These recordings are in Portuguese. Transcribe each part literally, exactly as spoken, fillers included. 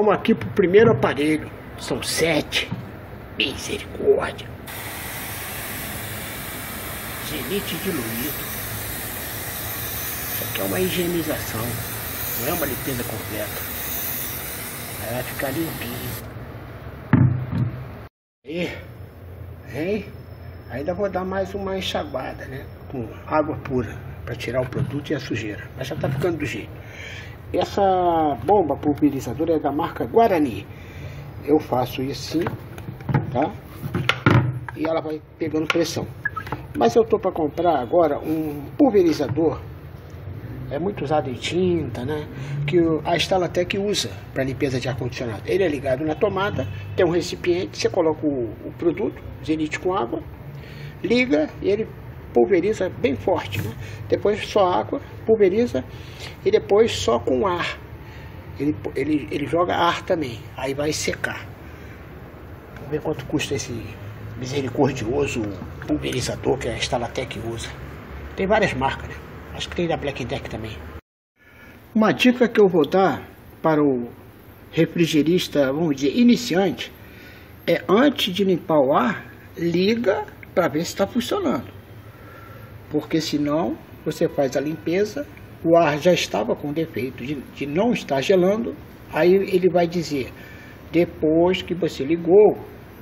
Vamos aqui pro primeiro aparelho. São sete. Misericórdia. Zenite diluído. Isso aqui é uma higienização. Não é uma limpeza completa. Aí vai ficar limpinho. E, hein? Ainda vou dar mais uma enxaguada, né? Com água pura. Para tirar o produto e a sujeira. Mas já tá ficando do jeito. Essa bomba pulverizadora é da marca Guarani. Eu faço isso assim, tá? E ela vai pegando pressão. Mas eu tô para comprar agora um pulverizador. É muito usado em tinta, né? Que a Stalatec usa para limpeza de ar-condicionado. Ele é ligado na tomada, tem um recipiente, você coloca o, o produto, Zenite com água, liga e ele pulveriza bem forte, né? Depois só água, pulveriza e depois só com ar. Ele, ele, ele joga ar também, aí vai secar. Vamos ver quanto custa esse misericordioso pulverizador que a Stalatec usa. Tem várias marcas, né? Acho que tem da Black Deck também. Uma dica que eu vou dar para o refrigerista, vamos dizer, iniciante, é antes de limpar o ar, liga para ver se está funcionando. Porque senão você faz a limpeza, o ar já estava com defeito de, de não estar gelando, aí ele vai dizer, depois que você ligou,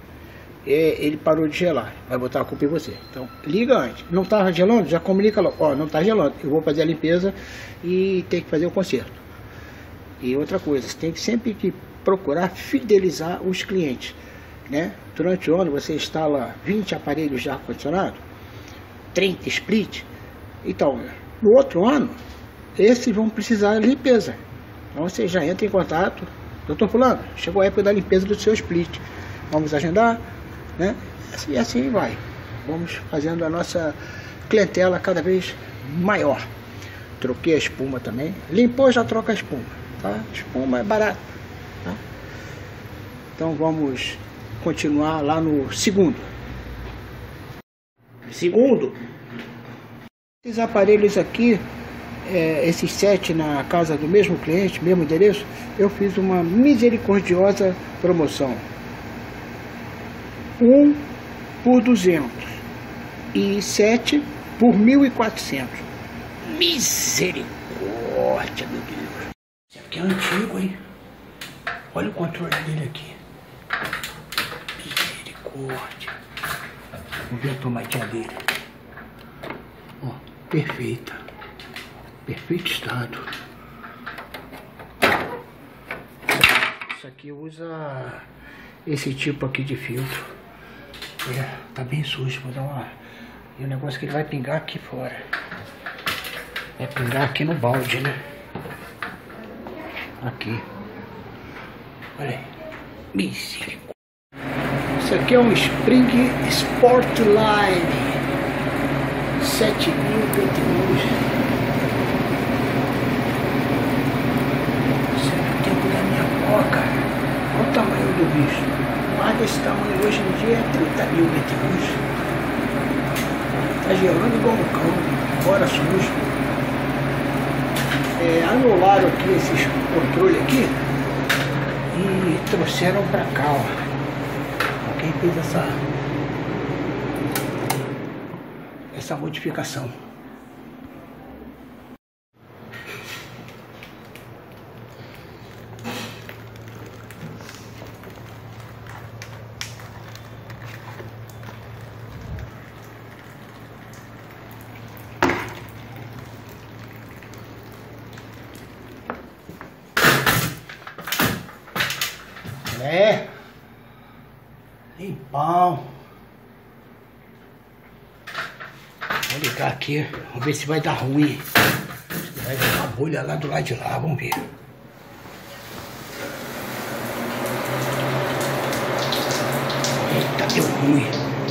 é, ele parou de gelar, vai botar a culpa em você. Então liga antes, não estava gelando, já comunica logo, ó, não está gelando, eu vou fazer a limpeza e tem que fazer o conserto. E outra coisa, você tem que sempre que procurar fidelizar os clientes, né? Durante o ano você instala vinte aparelhos de ar-condicionado, trinta split, então no outro ano esses vão precisar de limpeza, então você já entra em contato, doutor fulano, chegou a época da limpeza do seu split, vamos agendar, né? E assim vai, vamos fazendo a nossa clientela cada vez maior. Troquei a espuma também, limpou, já troca a espuma, tá? Espuma é barato, tá? Então vamos continuar lá no segundo. Segundo, esses aparelhos aqui, é, esses sete na casa do mesmo cliente, mesmo endereço, eu fiz uma misericordiosa promoção. Um por duzentos e sete por mil e quatrocentos. Misericórdia, meu Deus. Isso aqui é antigo, hein? Olha o controle dele aqui. Misericórdia. Vamos ver a tomadinha dele. Ó, perfeita. Perfeito estado. Isso aqui usa esse tipo aqui de filtro. É, tá bem sujo, vou dar uma... E o negócio que ele vai pingar aqui fora. Vai pingar aqui no balde, né? Aqui. Olha aí. Misericórdia. Isso aqui é um Spring Sportline sete mil B T Us. Isso é o tempo da minha coca. Olha o tamanho do bicho. Mais desse tamanho hoje em dia é trinta mil B T Us. Tá gelando igual um cão, fora sujo. É, anularam aqui esses controles aqui e trouxeram pra cá, ó. Quem fez essa essa modificação. É, limpão. Vou ligar aqui, vamos ver se vai dar ruim. Vai dar uma bolha lá do lado de lá, vamos ver. Eita, deu ruim.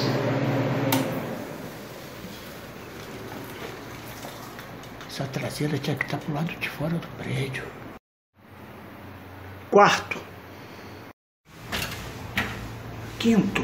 Essa traseira tinha que estar pro lado de fora do prédio. Quarto. Quinto.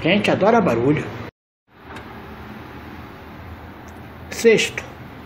Gente, adora barulho. Sexto.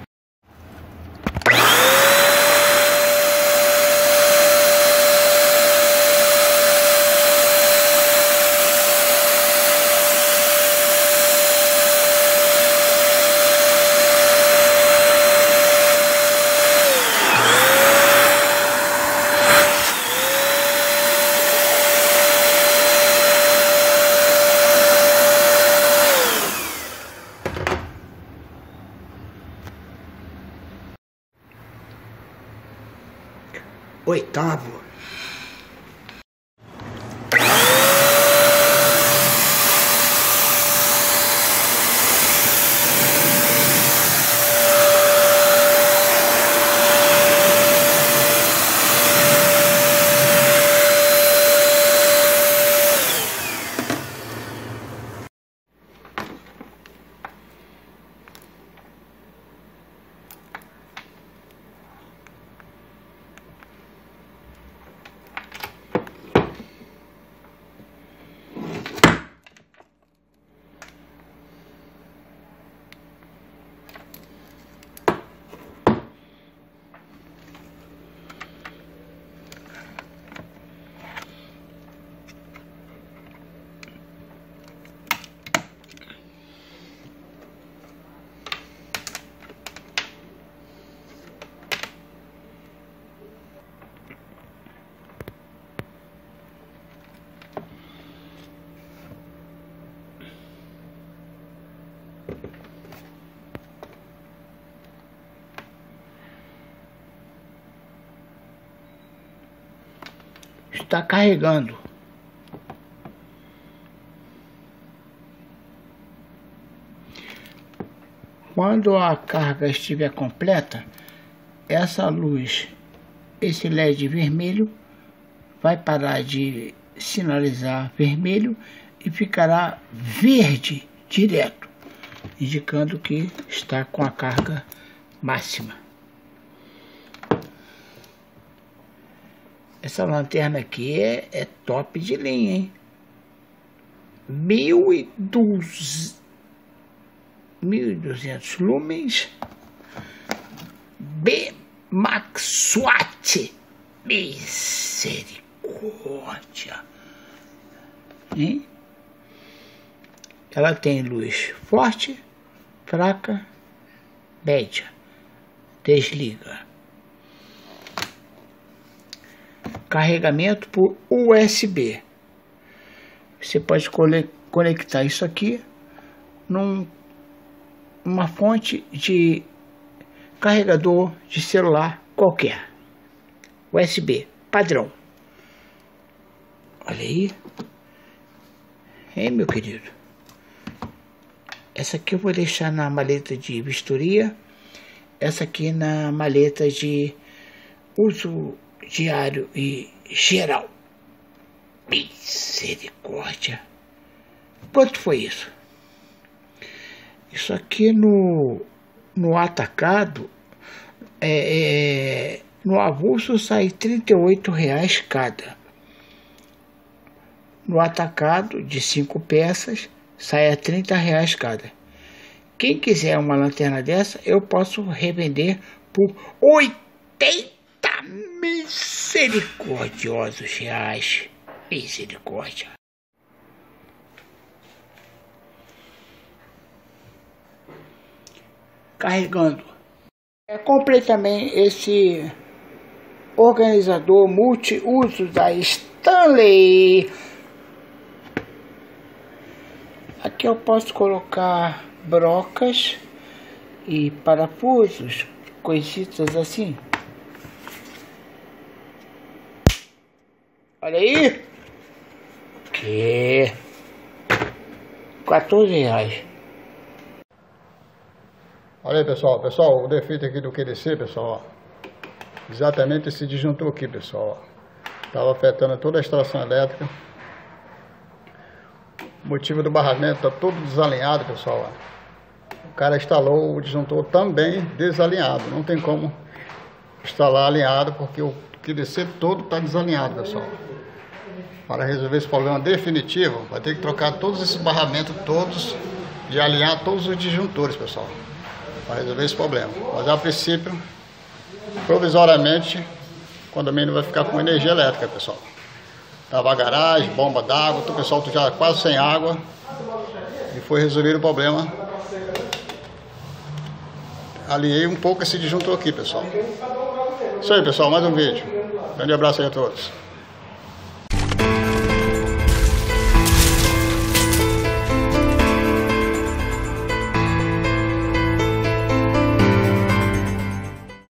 Oitavo. Está carregando. Quando a carga estiver completa, essa luz, esse L E D vermelho, vai parar de sinalizar vermelho e ficará verde direto, indicando que está com a carga máxima. Essa lanterna aqui é, é top de linha, hein? mil e duzentos lumens. B Max Watt. Misericórdia. Hein? Ela tem luz forte, fraca, média. Desliga. Carregamento por U S B. Você pode conectar isso aqui num, numa fonte de carregador de celular qualquer. U S B padrão. Olha aí. Hein, meu querido? Essa aqui eu vou deixar na maleta de vistoria. Essa aqui na maleta de uso diário e geral. Misericórdia. Quanto foi isso? Isso aqui no, no atacado, é, é, no avulso sai trinta e oito reais cada. No atacado de cinco peças sai a trinta reais cada. Quem quiser uma lanterna dessa, eu posso revender por oitenta misericordiosos reais. Misericórdia. Carregando. É, comprei também esse organizador multiuso da Stanley. Aqui eu posso colocar brocas e parafusos, coisitas assim. Olha aí. Que quatorze reais. Olha aí, pessoal, pessoal, o defeito aqui do Q D C, pessoal, ó, exatamente esse disjuntor aqui, pessoal, estava afetando toda a extração elétrica. O motivo do barramento está todo desalinhado, pessoal, ó. O cara instalou o disjuntor também desalinhado, não tem como instalar alinhado porque o Q D C todo está desalinhado, pessoal. para resolver esse problema definitivo, vai ter que trocar todos esses barramentos todos e alinhar todos os disjuntores, pessoal, para resolver esse problema. Mas a princípio, provisoriamente, o condomínio vai ficar com energia elétrica, pessoal. Tava a garagem, bomba d'água, o pessoal já quase sem água e foi resolver o problema. Aliei um pouco esse disjuntor aqui, pessoal. Isso aí, pessoal, mais um vídeo. Grande abraço aí a todos.